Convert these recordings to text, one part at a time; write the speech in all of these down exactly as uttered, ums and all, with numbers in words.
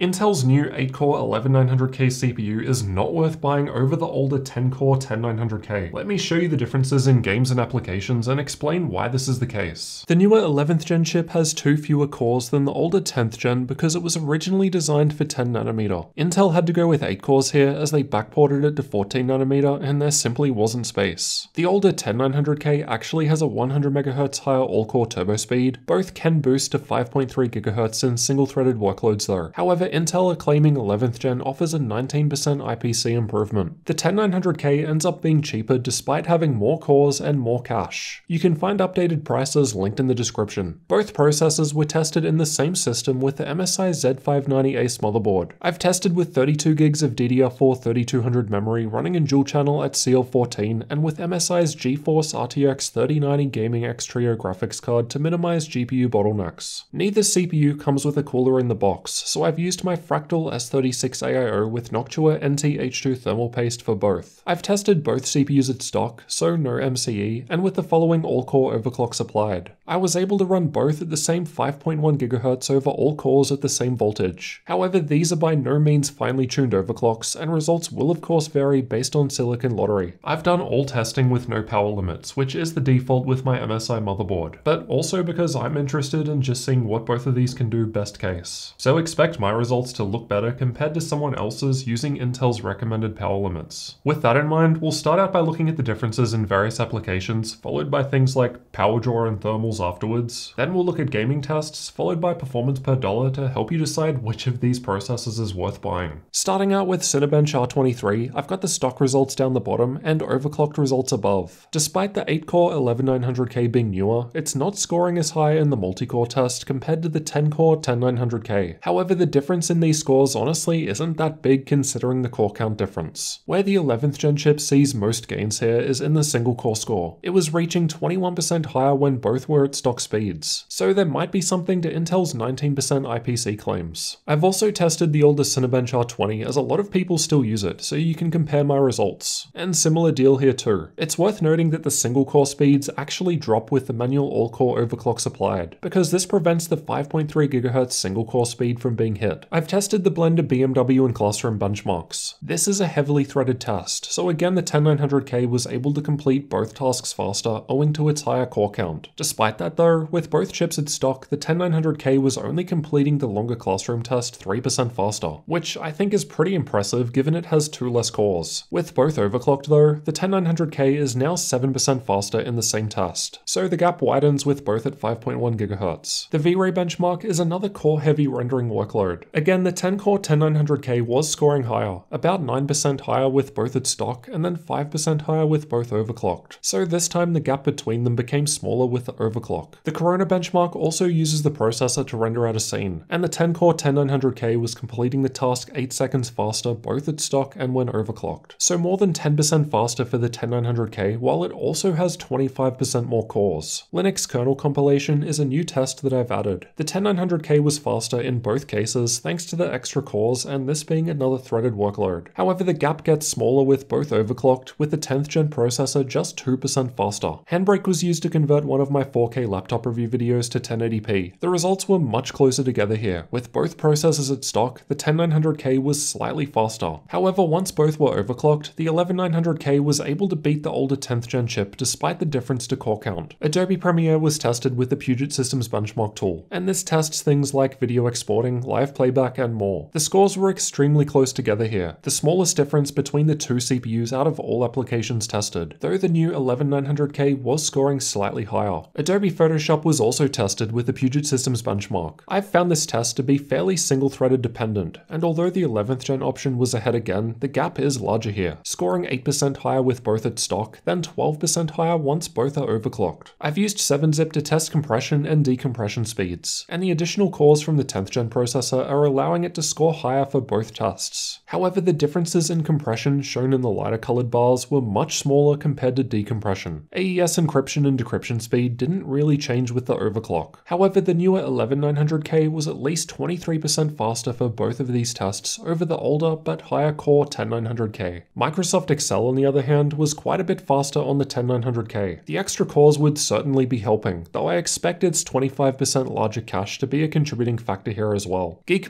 Intel's new eight core eleven nine hundred K C P U is not worth buying over the older ten core ten nine hundred K. Let me show you the differences in games and applications and explain why this is the case. The newer eleventh gen chip has two fewer cores than the older tenth gen because it was originally designed for ten nanometer. Intel had to go with eight cores here as they backported it to fourteen nanometer and there simply wasn't space. The older ten nine hundred K actually has a one hundred megahertz higher all-core turbo speed. Both can boost to five point three gigahertz in single-threaded workloads though. However, Intel are claiming eleventh gen offers a nineteen percent I P C improvement. The ten nine hundred K ends up being cheaper despite having more cores and more cache. You can find updated prices linked in the description. Both processors were tested in the same system with the M S I Z five ninety Ace motherboard. I've tested with thirty-two gigs of D D R four thirty-two hundred memory running in dual channel at C L fourteen and with M S I's GeForce R T X thirty ninety Gaming X Trio graphics card to minimize G P U bottlenecks. Neither C P U comes with a cooler in the box, so I've used my Fractal S thirty-six A I O with Noctua N T H two thermal paste for both. I've tested both C P Us at stock, so no M C E, and with the following all-core overclocks applied. I was able to run both at the same five point one gigahertz over all cores at the same voltage. However, these are by no means finely tuned overclocks, and results will of course vary based on silicon lottery. I've done all testing with no power limits, which is the default with my M S I motherboard, but also because I'm interested in just seeing what both of these can do best case. So expect my results to look better compared to someone else's using Intel's recommended power limits. With that in mind, we'll start out by looking at the differences in various applications, followed by things like power draw and thermals afterwards. Then we'll look at gaming tests, followed by performance per dollar to help you decide which of these processors is worth buying. Starting out with Cinebench R twenty-three, I've got the stock results down the bottom and overclocked results above. Despite the eight core eleven nine hundred K being newer, it's not scoring as high in the multi-core test compared to the ten core ten nine hundred K. However, the difference in these scores honestly isn't that big considering the core count difference. Where the eleventh gen chip sees most gains here is in the single core score. It was reaching twenty-one percent higher when both were at stock speeds, so there might be something to Intel's nineteen percent I P C claims. I've also tested the older Cinebench R twenty as a lot of people still use it, so you can compare my results. And similar deal here too. It's worth noting that the single core speeds actually drop with the manual all-core overclocks applied, because this prevents the five point three gigahertz single core speed from being hit. I've tested the blend of B M W and Classroom benchmarks. This is a heavily threaded test, so again the ten nine hundred K was able to complete both tasks faster owing to its higher core count. Despite that though, with both chips at stock, the ten nine hundred K was only completing the longer Classroom test three percent faster, which I think is pretty impressive given it has two less cores. With both overclocked though, the ten nine hundred K is now seven percent faster in the same test, so the gap widens with both at five point one gigahertz. The V-Ray benchmark is another core-heavy rendering workload. Again, the ten core ten nine hundred K was scoring higher, about nine percent higher with both at stock and then five percent higher with both overclocked. So this time the gap between them became smaller with the overclock. The Corona benchmark also uses the processor to render out a scene, and the ten core ten nine hundred K was completing the task eight seconds faster both at stock and when overclocked. So more than ten percent faster for the ten nine hundred K, while it also has twenty-five percent more cores. Linux kernel compilation is a new test that I've added. The ten nine hundred K was faster in both cases thanks to the extra cores and this being another threaded workload. However, the gap gets smaller with both overclocked, with the tenth gen processor just two percent faster. Handbrake was used to convert one of my four K laptop review videos to ten eighty p. The results were much closer together here. With both processors at stock, the ten nine hundred K was slightly faster. However, once both were overclocked, the eleven nine hundred K was able to beat the older tenth gen chip despite the difference to core count. Adobe Premiere was tested with the Puget Systems benchmark tool, and this tests things like video exporting, live playback, and more. The scores were extremely close together here, the smallest difference between the two C P Us out of all applications tested, though the new eleven nine hundred K was scoring slightly higher. Adobe Photoshop was also tested with the Puget Systems benchmark. I've found this test to be fairly single-threaded dependent, and although the eleventh gen option was ahead again, the gap is larger here, scoring eight percent higher with both at stock, then twelve percent higher once both are overclocked. I've used seven zip to test compression and decompression speeds, and the additional cores from the tenth gen processor are allowing it to score higher for both tests. However, the differences in compression shown in the lighter colored bars were much smaller compared to decompression. A E S encryption and decryption speed didn't really change with the overclock. However, the newer eleven nine hundred K was at least twenty-three percent faster for both of these tests over the older but higher core ten nine hundred K. Microsoft Excel, on the other hand, was quite a bit faster on the ten nine hundred K. The extra cores would certainly be helping, though I expect its twenty-five percent larger cache to be a contributing factor here as well. Geekbench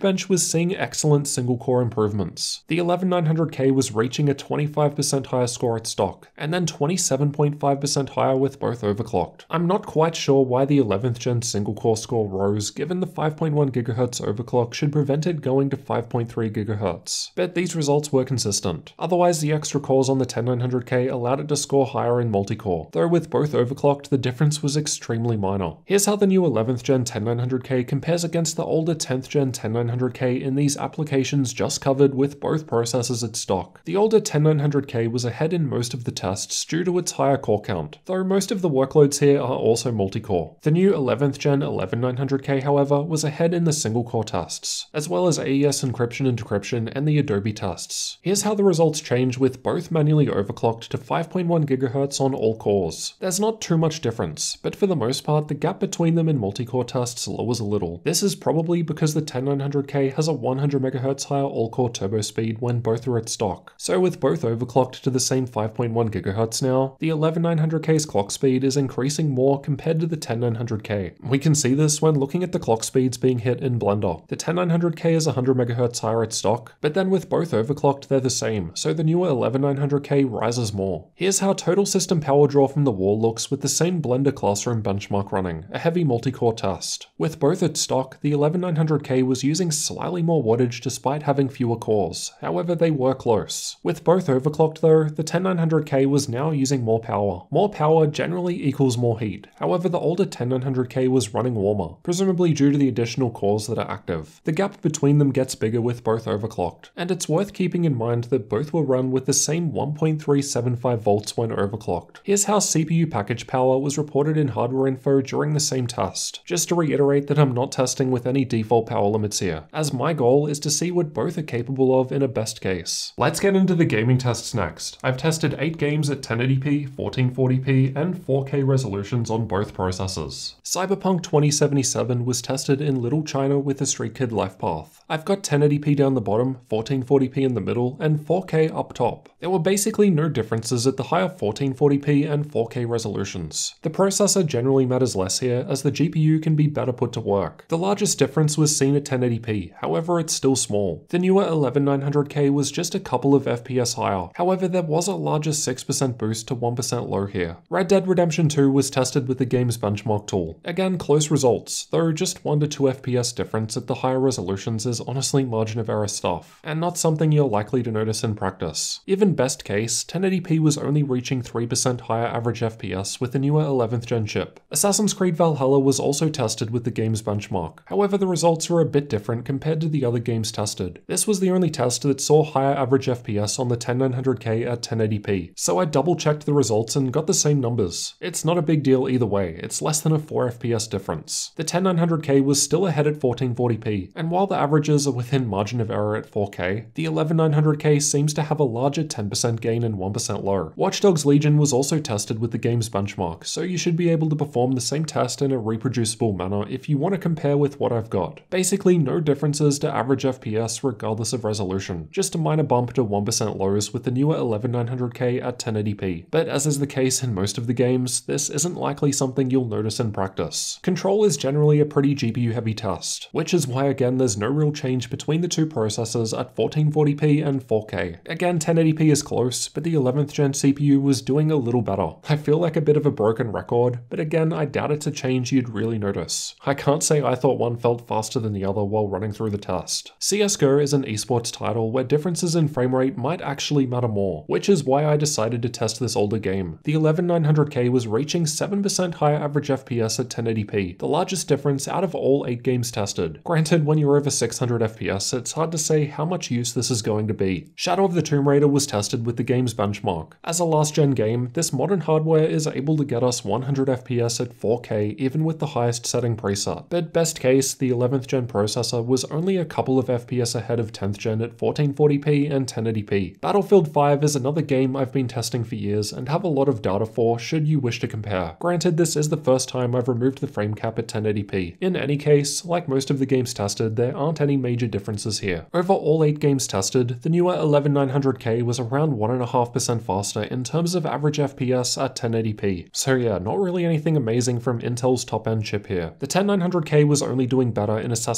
Geekbench was seeing excellent single-core improvements. The eleven nine hundred K was reaching a twenty-five percent higher score at stock, and then twenty-seven point five percent higher with both overclocked. I'm not quite sure why the eleventh gen single-core score rose, given the five point one gigahertz overclock should prevent it going to five point three gigahertz, but these results were consistent. Otherwise, the extra cores on the ten nine hundred K allowed it to score higher in multi-core, though with both overclocked, the difference was extremely minor. Here's how the new eleventh gen ten nine hundred K compares against the older tenth gen ten nine hundred K in these applications just covered with both processors at stock. The older ten nine hundred K was ahead in most of the tests due to its higher core count, though most of the workloads here are also multi-core. The new eleventh gen eleven nine hundred K, however, was ahead in the single-core tests, as well as A E S encryption and decryption and the Adobe tests. Here's how the results change with both manually overclocked to five point one gigahertz on all cores. There's not too much difference, but for the most part, the gap between them in multi-core tests lowers a little. This is probably because the ten nine hundred K has a one hundred megahertz higher all-core turbo speed when both are at stock. So with both overclocked to the same five point one gigahertz now, the eleven nine hundred K's clock speed is increasing more compared to the ten nine hundred K. We can see this when looking at the clock speeds being hit in Blender. The ten nine hundred K is one hundred megahertz higher at stock, but then with both overclocked they're the same, so the newer eleven nine hundred K rises more. Here's how total system power draw from the wall looks with the same Blender Classroom benchmark running, a heavy multi-core test. With both at stock, the eleven nine hundred K was using slightly more wattage despite having fewer cores, however they were close. With both overclocked though, the ten nine hundred K was now using more power. More power generally equals more heat, however the older ten nine hundred K was running warmer, presumably due to the additional cores that are active. The gap between them gets bigger with both overclocked, and it's worth keeping in mind that both will run with the same one point three seven five volts when overclocked. Here's how C P U package power was reported in hardware info during the same test. Just to reiterate that I'm not testing with any default power limits here, as my goal is to see what both are capable of in a best case. Let's get into the gaming tests next. I've tested eight games at ten eighty p, fourteen forty p, and four K resolutions on both processors. Cyberpunk twenty seventy-seven was tested in Little China with a Street Kid life path. I've got ten eighty p down the bottom, fourteen forty p in the middle, and four K up top. There were basically no differences at the higher fourteen forty p and four K resolutions. The processor generally matters less here, as the G P U can be better put to work. The largest difference was seen at ten eighty p, however it's still small. The newer eleven nine hundred K was just a couple of F P S higher, however there was a larger six percent boost to one percent low here. Red Dead Redemption two was tested with the game's benchmark tool. Again, close results, though just one to two F P S difference at the higher resolutions is honestly margin of error stuff, and not something you're likely to notice in practice. Even best case, ten eighty p was only reaching three percent higher average F P S with the newer eleventh gen chip. Assassin's Creed Valhalla was also tested with the game's benchmark, however the results were a bit different compared to the other games tested. This was the only test that saw higher average F P S on the ten nine hundred K at ten eighty p, so I double checked the results and got the same numbers. It's not a big deal either way, it's less than a four F P S difference. The ten nine hundred K was still ahead at fourteen forty p, and while the averages are within margin of error at four K, the eleven nine hundred K seems to have a larger ten percent gain and one percent low. Watch Dogs Legion was also tested with the game's benchmark, so you should be able to perform the same test in a reproducible manner if you want to compare with what I've got. Basically no differences to average F P S regardless of resolution, just a minor bump to one percent lows with the newer eleven nine hundred K at ten eighty p. But as is the case in most of the games, this isn't likely something you'll notice in practice. Control is generally a pretty G P U heavy test, which is why again there's no real change between the two processors at fourteen forty p and four K. Again ten eighty p is close, but the eleventh gen C P U was doing a little better. I feel like a bit of a broken record, but again I doubt it's a change you'd really notice. I can't say I thought one felt faster than the other while running through the test. C S G O is an esports title where differences in frame rate might actually matter more, which is why I decided to test this older game. The eleven nine hundred K was reaching seven percent higher average F P S at ten eighty p, the largest difference out of all eight games tested. Granted, when you're over six hundred F P S, it's hard to say how much use this is going to be. Shadow of the Tomb Raider was tested with the game's benchmark. As a last gen game, this modern hardware is able to get us one hundred F P S at four K even with the highest setting preset, but best case, the eleventh gen processor was only a couple of F P S ahead of tenth gen at fourteen forty p and ten eighty p. Battlefield five is another game I've been testing for years and have a lot of data for should you wish to compare. Granted, this is the first time I've removed the frame cap at ten eighty p. In any case, like most of the games tested, there aren't any major differences here. Over all eight games tested, the newer eleven nine hundred K was around one point five percent faster in terms of average F P S at ten eighty p. So yeah, not really anything amazing from Intel's top-end chip here. The ten nine hundred K was only doing better in Assassin's Creed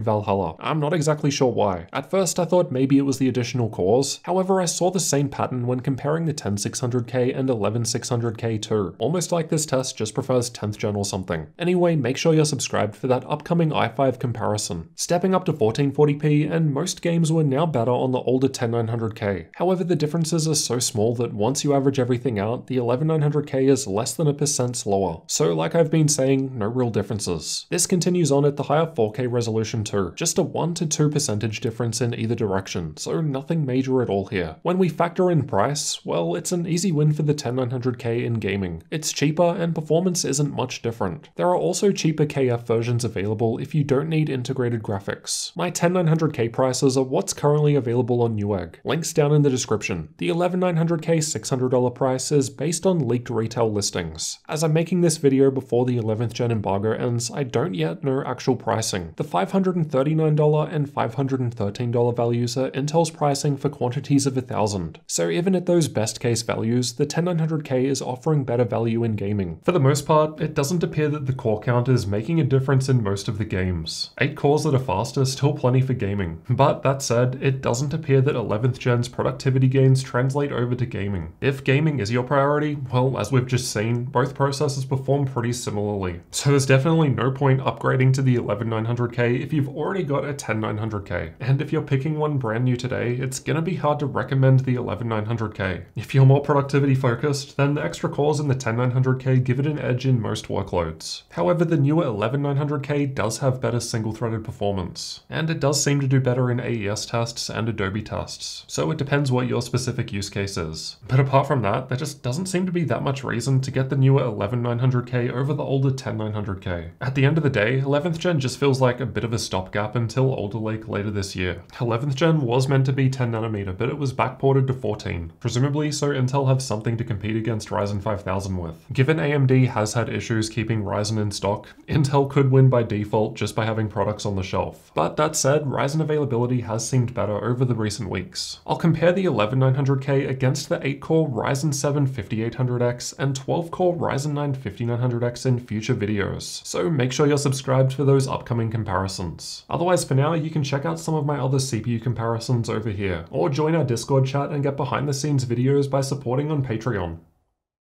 Valhalla. I'm not exactly sure why. At first I thought maybe it was the additional cores, however I saw the same pattern when comparing the ten six hundred K and eleven six hundred K too. Almost like this test just prefers tenth gen or something. Anyway, make sure you're subscribed for that upcoming i five comparison. Stepping up to fourteen forty p, and most games were now better on the older ten nine hundred K. However, the differences are so small that once you average everything out, the eleven nine hundred K is less than a percent slower. So like I've been saying, no real differences. This continues on at the higher four K resolution too. Just a one to two percentage difference in either direction, so nothing major at all here. When we factor in price, well, it's an easy win for the ten nine hundred K in gaming. It's cheaper and performance isn't much different. There are also cheaper K F versions available if you don't need integrated graphics. My ten nine hundred K prices are what's currently available on Newegg. Links down in the description. The eleven nine hundred K six hundred dollar price is based on leaked retail listings. As I'm making this video before the eleventh gen embargo ends, I don't yet know actual pricing. The five hundred thirty-nine dollar and five hundred thirteen dollar values are Intel's pricing for quantities of one thousand. So even at those best case values, the ten nine hundred K is offering better value in gaming. For the most part, it doesn't appear that the core count is making a difference in most of the games. eight cores that are faster, still plenty for gaming. But that said, it doesn't appear that eleventh gen's productivity gains translate over to gaming. If gaming is your priority, well, as we've just seen, both processors perform pretty similarly. So there's definitely no point upgrading to the eleven nine hundred K if you've already got a ten nine hundred K. And if you're picking one brand new today, it's gonna be hard to recommend the eleven nine hundred K. If you're more productivity focused, then the extra cores in the ten nine hundred K give it an edge in most workloads. However, the newer eleven nine hundred K does have better single-threaded performance, and it does seem to do better in A E S tests and Adobe tests, so it depends what your specific use case is. But apart from that, there just doesn't seem to be that much reason to get the newer eleven nine hundred K over the older ten nine hundred K. At the end of the day, eleventh gen just feels like a bit of a stopgap until Alder Lake later this year. eleventh gen was meant to be ten nanometer, but it was backported to fourteen, presumably so Intel have something to compete against Ryzen five thousand with. Given A M D has had issues keeping Ryzen in stock, Intel could win by default just by having products on the shelf. But that said, Ryzen availability has seemed better over the recent weeks. I'll compare the eleven nine hundred K against the eight core Ryzen seven fifty-eight hundred X and twelve core Ryzen nine fifty-nine hundred X in future videos, so make sure you're subscribed for those upcoming comparisons. Otherwise, for now, you can check out some of my other C P U comparisons over here, or join our Discord chat and get behind the scenes videos by supporting on Patreon.